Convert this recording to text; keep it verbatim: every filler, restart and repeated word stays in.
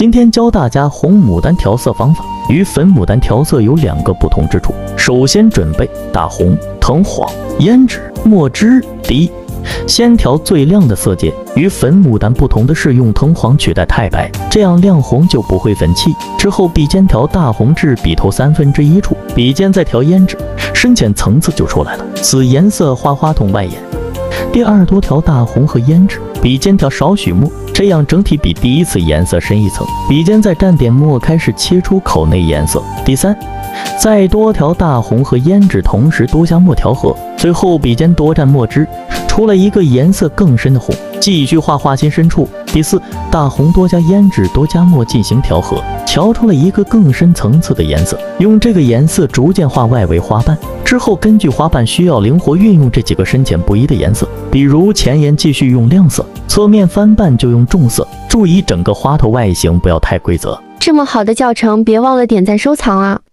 今天教大家红牡丹调色方法，与粉牡丹调色有两个不同之处。首先准备大红、藤黄、胭脂、墨汁、滴。先调最亮的色阶，与粉牡丹不同的是用藤黄取代太白，这样亮红就不会粉气。之后笔尖调大红至笔头三分之一处，笔尖再调胭脂，深浅层次就出来了。此颜色画花筒外眼。第二，多调大红和胭脂，笔尖调少许墨，这样整体比第一次颜色深一层。笔尖再蘸点墨，开始切出口内颜色。第三，再多调大红和胭脂，同时多加墨调和。最后笔尖多蘸墨汁，出了一个颜色更深的红，继续画画心深处。第四，大红多加胭脂，多加墨进行调和，调出了一个更深层次的颜色。用这个颜色逐渐画外围花瓣，之后根据花瓣需要灵活运用这几个深浅不一的颜色。比如前沿继续用亮色，侧面翻瓣就用重色，注意整个花头外形不要太规则。 这么好的教程，别忘了点赞收藏啊！